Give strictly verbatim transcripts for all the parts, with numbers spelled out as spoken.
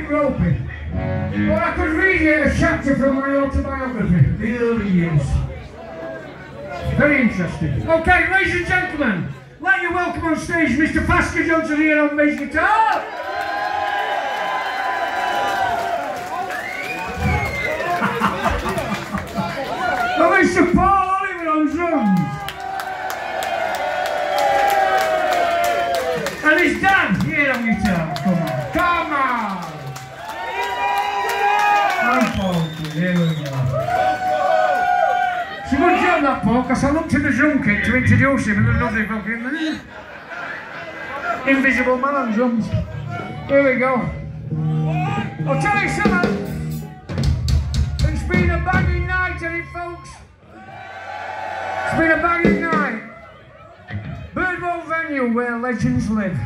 bit ropey. But I could read you a chapter from my autobiography. Here he is. Very interesting. Okay, ladies and gentlemen, let you welcome on stage Mister Pascal Johnson here on bass guitar. And Mister Paul Oliver on drums. And his dad here on guitar. Come on. Come on. And Paul, here we go. It's a good job that, Paul, because I looked at the drum kit to introduce him and there's nothing fucking invisible man on drums. Here we go. I'll tell you something. It's been a banging night, hasn't it, folks? It's been a banging night. Birdwell venue where legends live.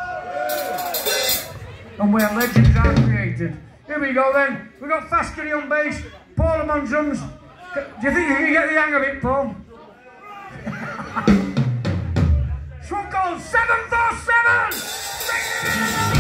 And where legends are created. Here we go then. We've got Fast Kitty on bass, Paul on drums. Do you think you can get the hang of it, Paul? This one called seven four seven!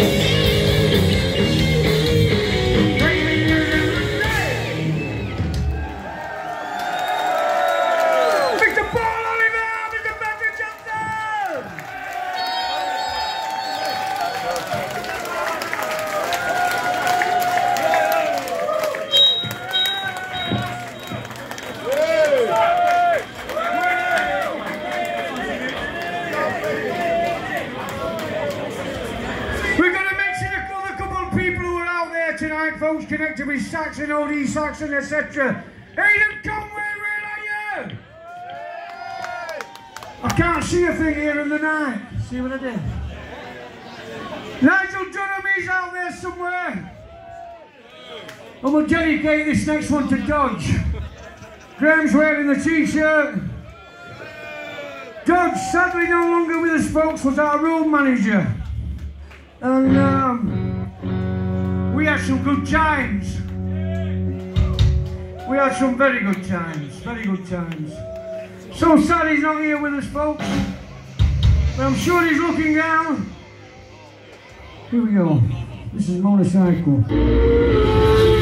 Tonight, folks, connected with Saxon, O D Saxon, et cetera. Aidan Conway, where are you? I can't see a thing here in the night. See what I did? Nigel Dunham, he's out there somewhere. And we'll dedicate this next one to Dodge. Graham's wearing the t-shirt. Dodge, sadly no longer with us, folks, was our road manager. And, um... we had some good times. We had some very good times, very good times. So sad he's not here with us, folks. But I'm sure he's looking down. Here we go. This is Motorcycle.